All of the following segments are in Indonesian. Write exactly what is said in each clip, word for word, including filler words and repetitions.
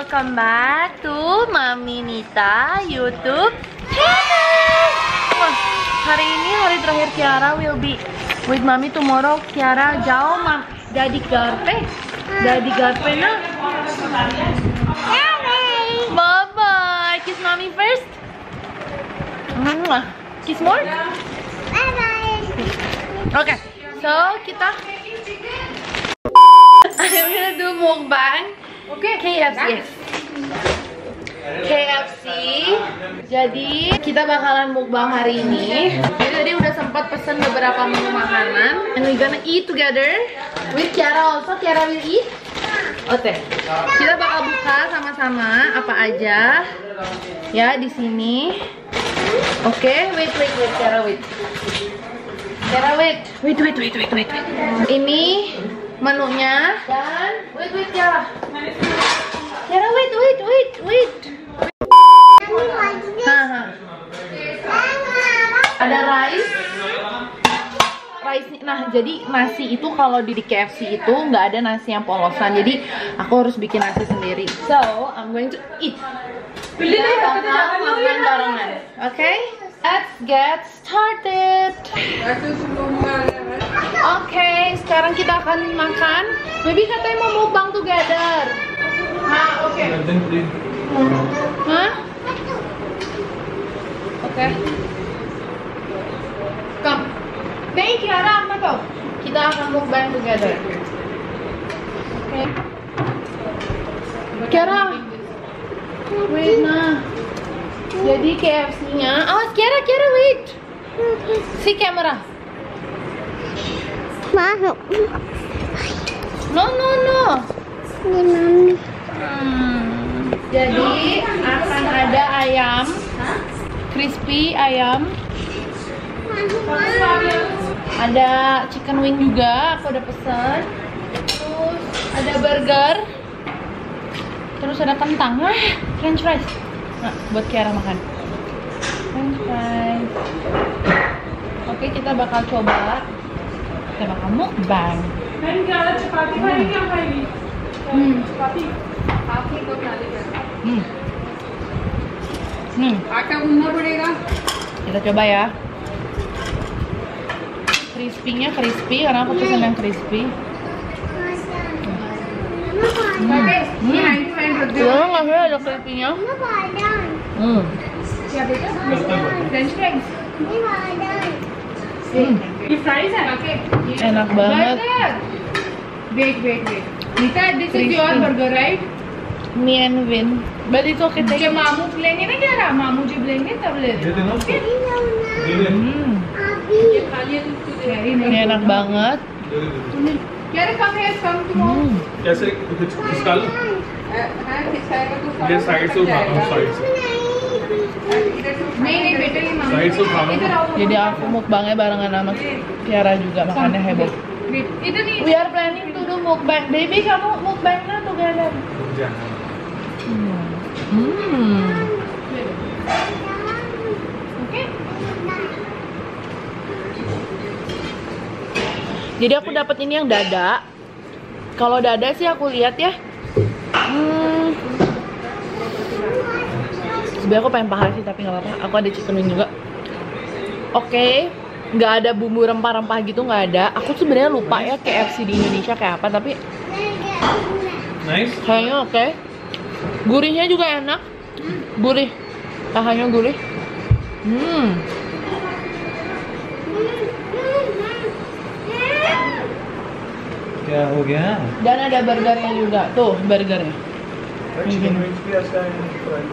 welcome back to Mami Nita YouTube channel. Wah, hari ini hari terakhir Kiara will be with Mami. Tomorrow Kiara jauh mam jadi garpe, jadi garpe na. Bye bye. Kiss Mami first. Kiss more. Bye bye. Okay, so kita I'm gonna do mukbang. Okay, K F C. K F C. Jadi kita bakalan mukbang hari ini. Jadi tadi udah sempat pesen beberapa menu makanan. And we gonna eat together with Kiara also. Kiara will eat. Oke. Kita bakal buka sama-sama apa aja ya di sini. Oke, okay, wait wait wait Kiara wait. Kiara wait. Wait wait wait wait wait. Ini menunya dan wait wait Kiara. Kiara wait wait wait wait. Haha. Ada rice. Rice. Nah, jadi nasi itu kalau di K F C itu nggak ada nasi yang polosan. Jadi aku harus bikin nasi sendiri. So, I'm going to eat. Kita bakal makan barengan. Oke? Let's get started. Oke, okay, sekarang kita akan makan. Baby katanya mau mukbang together. Hah, oke. Okay. Hah? Oke. Okay. Come. Nih, Kiara, apa tuh? Kita akan mukbang together. Oke. Okay. Kiara. Wait, nah. Jadi K F C-nya. Oh, Kiara, Kiara, wait. Si kamera. Masuk. No, no, no. Ini Mami. Hmm. Jadi akan ada ayam, crispy ayam. Ada chicken wing juga, aku udah pesen. Terus ada burger. Terus ada kentang. Hah, French fries. Nah, buat Kiara makan. French fries. Oke, kita bakal coba. Kita bakal mukbang. Hmm. Hmm. Hmm. Hmm. Kita coba ya. Crispy-nya crispy karena aku pesen yang crispy. Hmm. Hmm. Belum nggak sih ada crispy-nya? Hmm. French fries. Hmm. Enak banget. Wait, wait, wait. Nita, this Crispy. is your burger, right? Me and Vin. But it's okay. Take जब it. मामू लेंगे ना क्या रहा मामू जब लेंगे तब ले लेना ओके Hmm. ये खाली है तू तुझे Ini enak banget. क्या रे कम है कम तुम Hmm. कैसे इसका हां खिसाएगा तो ये साइड से उठा लो साइड से नहीं नहीं बेटा ये मामू साइड से उठा लो इधर आओ Jadi aku mukbangnya barengan sama Kiara juga, makannya heboh. इधर नहीं We are planning to do mukbang. Baby, kamu mukbang na together. Hmm. Hmm. Okay Jadi aku dapat ini yang dada. Kalau dada sih aku lihat ya. Hmm. Sebenarnya aku pengen paha sih tapi nggak apa-apa. Aku ada chicken wing juga. Oke, okay. Nggak ada bumbu rempah-rempah gitu, nggak ada. Aku sebenarnya lupa ya K F C di Indonesia kayak apa, tapi Nice. kayaknya oke. Okay. Gurihnya juga enak. Gurih. Pahanya gurih. Hmm. क्या हो गया? Dan ada burgernya juga. Tuh, burgernya. Chicken wings भी ऐसा है fry.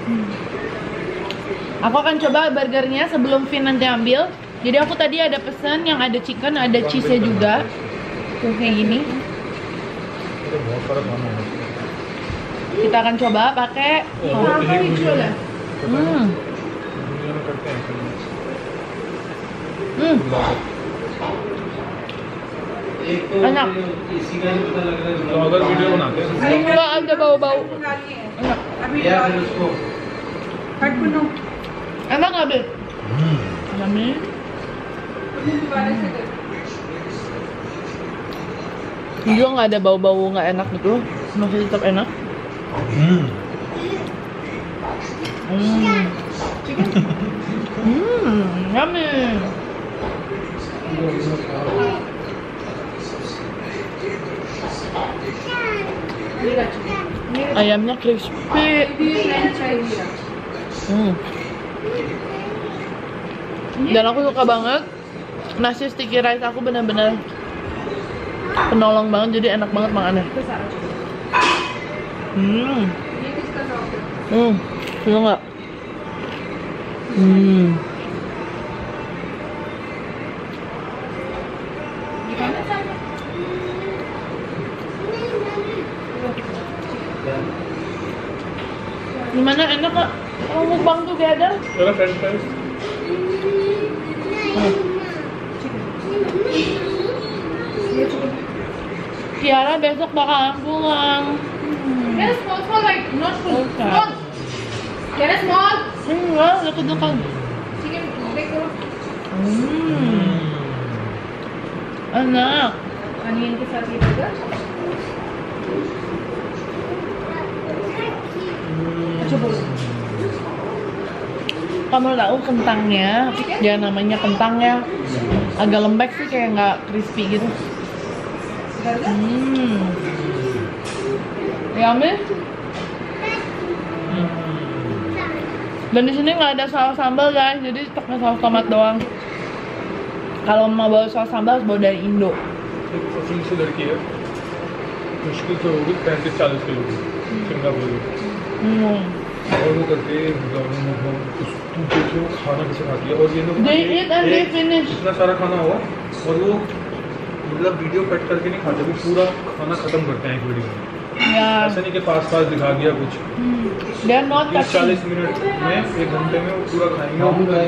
Aku akan coba burgernya sebelum Vin nanti ambil. Jadi aku tadi ada pesan yang ada chicken, ada cheese-nya juga. Tuh kayak gini. तो बहुत फर्क होना है. Kita akan coba pakai. वो एक वीडियो है. Hmm. वीडियो में करते हैं. Hmm. Enak. तो अगर वीडियो बनाते हैं Nggak ada bau-bau. Enak. हट पुनो Enak nggak, Beb? Mami. दोबारा से कर Juga nggak ada bau-bau nggak enak gitu, masih tetap enak. Hmm Hmm. Hmm, yummy. Ayamnya crispy. Hmm. Dan aku suka banget nasi sticky rice, aku benar-benar penolong banget, jadi enak banget makannya. Hmm. Hmm. Suka nggak? Hmm. Gimana, enak kak? Kalau mukbang tuh together? Ada french fries. Kiara besok bakalan pulang. Yes, small, small, like not full. Okay. Small. Get a small. Enggak, deket-deket. Chicken, take the Hmm. Enak. onion के साथ ये बर्गर. अच्छा बोलो. Kamu tahu kentangnya, ya namanya kentang ya, agak lembek sih, kayak nggak crispy gitu. Burger. Hmm. Yummy. Dan di sini nggak ada saus sambal guys, jadi stoknya saus tomat doang. Kalau mau bawa saus sambal harus bawa dari Indo. एक पसंद से लड़की है, मुश्किल से होगी पैंतीस चालीस किलो की सिंगापुर की, Hmm. और वो करके मतलब उस तुम देखिए वो खाना कैसे खाती है, और ये लोग They eat and they finish. इतना सारा खाना हुआ और वो मतलब वीडियो कट करके नहीं खाते, वो पूरा खाना खत्म करते हैं एक वीडियो में। Yeah. ऐसा नहीं कि पास पास दिखा दिया कुछ, Hmm. They are not तीस touching. चालीस मिनट में एक घंटे में वो पूरा खाएंगे।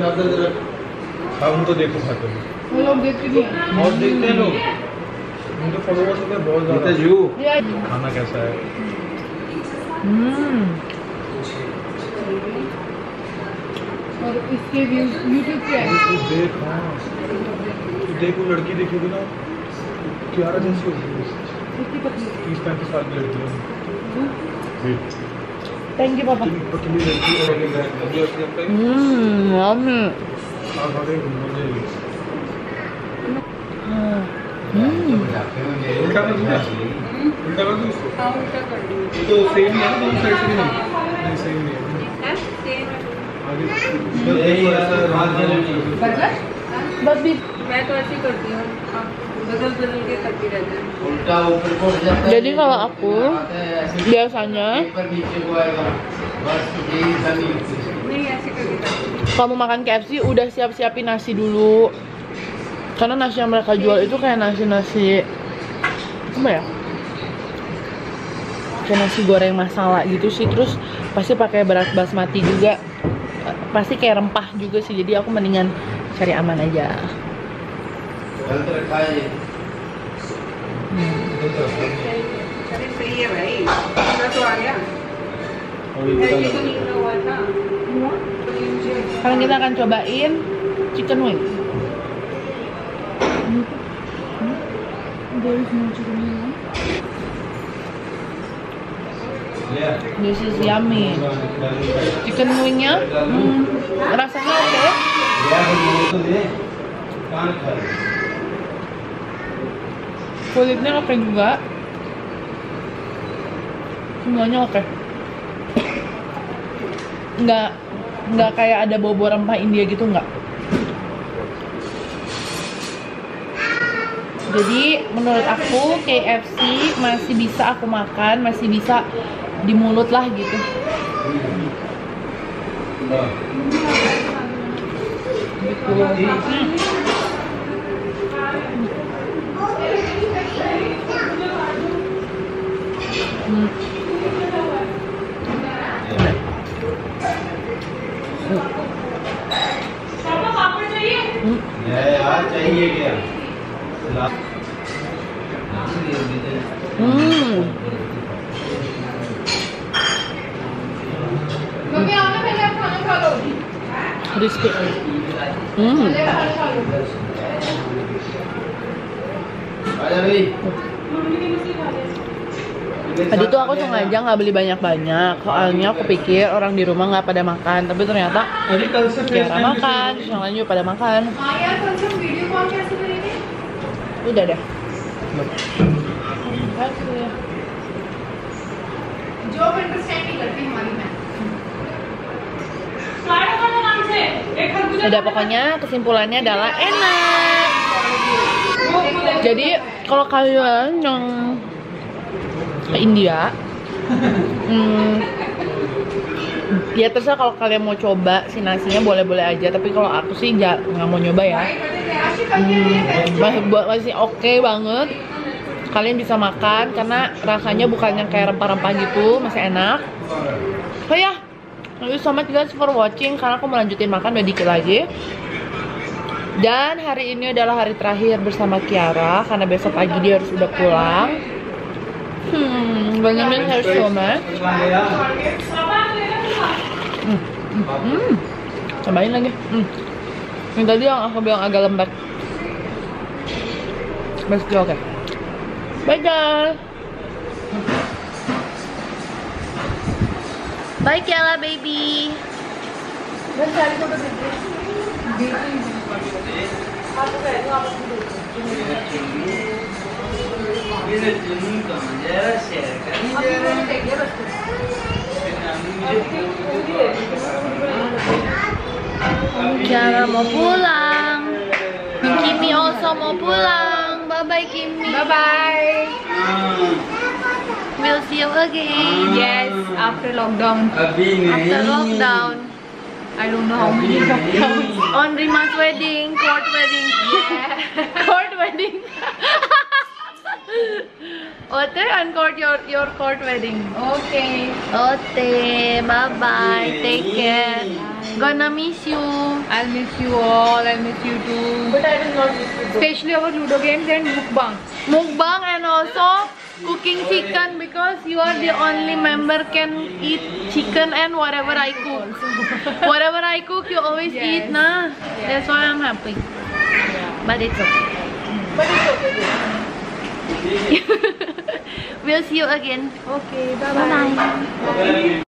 अब उनको देखो खाते हुए वो लोग देखते भी हैं. और देखते हैं लोग, उनके फॉलोवर्स होते हैं बहुत ज़्यादा। Yeah. खाना कैसा है? Hmm. और इसके व्यूज यूट्यूब पे है. तू देख, हाँ तू देख, वो लड़की देखोगी ना क्यारा जैसी होगी, कितनी पतली. तीस पैंतीस साल की लड़की है। देख, Thank you papa. इतनी पतली लड़की और Hmm, yummy. हाँ खा रही घूमने जाएगी। Hmm. उल्टा कर दूँ क्या? उल्टा कर दूँ इसको? हाँ उल्टा कर दूँ. तो सेम ही है ना, दोनों साइड से भी नहीं? नहीं सेम नहीं है। है सेम है. आगे देखो ऐसा बर्गर. But be मैं तो ऐसे ही करती हूँ. आप बदल बदल के करती रहते हैं. Jadi kalau aku biasanya नहीं ऐसे करके करती हूँ. kamu makan K F C udah siap-siapin nasi dulu, karena nasi yang mereka jual itu kayak nasi-nasi apa ya, kayak nasi goreng masala gitu sih, terus pasti pakai beras basmati juga, pasti kayak rempah juga sih, jadi aku mendingan cari aman aja. अरे सही है भाई. पूरा तो आ गया. ऐसे तो निकला हुआ था. Sekarang kita akan cobain chicken wing. This is yummy. Chicken wingnya, hmm, rasanya oke. Kulitnya oke juga. Semuanya oke. Nggak nggak kayak ada bau-bau rempah India gitu, nggak. Jadi menurut aku K F C masih bisa aku makan, masih bisa di mulut lah gitu. Gitu. Hmm. Hmm. Hmm. यार चाहिए क्या? Hmm. Mummy आओ ना पहले आप खाना खा लो. Crispy. Hmm. पहले खाना खा लो. आजा भाई. Tadi tuh aku sengaja nggak beli banyak-banyak, soalnya aku pikir orang di rumah nggak pada makan, tapi ternyata Kiara makan, terus yang lain juga pada makan. Udah deh. Udah, pokoknya kesimpulannya adalah enak. Jadi kalau kalian yang ke India, hmm, ya terserah kalau kalian mau coba si nasinya boleh-boleh aja. Tapi kalau aku sih nggak mau nyoba ya. Hmm, masih masih oke okay banget. Kalian bisa makan karena rasanya bukan yang kayak rempah-rempah gitu, masih enak. Oh ya, thank you so much guys for watching. Karena aku mau lanjutin makan udah dikit lagi. Dan hari ini adalah hari terakhir bersama Kiara karena besok pagi dia harus udah pulang. Hmm, Benjamin harus so much. Hmm, hmm, cobain lagi. Hmm. Ini tadi yang aku bilang agak lembek. Masih oke. Okay. Bye guys. Bye Kiara baby. Kiara mau pulang. Kimi also mau pulang. Bye bye Kimi. Bye bye. We'll see you again. Yes, after lockdown. After lockdown. I don't know how many lockdowns. On Rima's wedding, court wedding. Yeah. Court wedding. Ote and court your your court wedding. Okay. Ote, bye bye. Take care. Gonna miss you. I'll miss you all. I'll miss you too. But I will not miss you. Especially our Ludo games and mukbang. Mukbang and also cooking chicken because you are the only member can eat chicken and whatever I cook. Whatever I cook, you always Yes. eat, nah. Yeah. That's why I'm happy. But it's okay. But it's okay. We'll see you again. Okay. Bye Bye bye. bye.